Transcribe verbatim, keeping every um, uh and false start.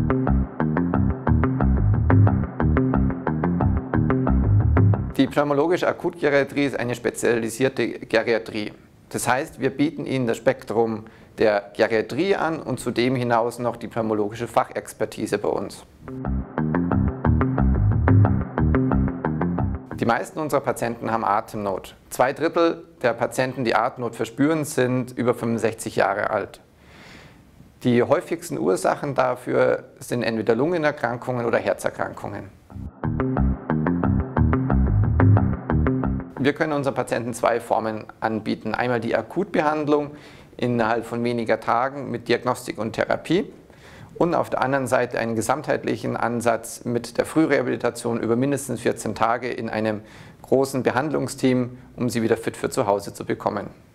Die pneumologische Akutgeriatrie ist eine spezialisierte Geriatrie. Das heißt, wir bieten Ihnen das Spektrum der Geriatrie an und zudem hinaus noch die pneumologische Fachexpertise bei uns. Die meisten unserer Patienten haben Atemnot. Zwei Drittel der Patienten, die Atemnot verspüren, sind über fünfundsechzig Jahre alt. Die häufigsten Ursachen dafür sind entweder Lungenerkrankungen oder Herzerkrankungen. Wir können unseren Patienten zwei Formen anbieten. Einmal die Akutbehandlung innerhalb von weniger Tagen mit Diagnostik und Therapie und auf der anderen Seite einen gesamtheitlichen Ansatz mit der Frührehabilitation über mindestens vierzehn Tage in einem großen Behandlungsteam, um sie wieder fit für zu Hause zu bekommen.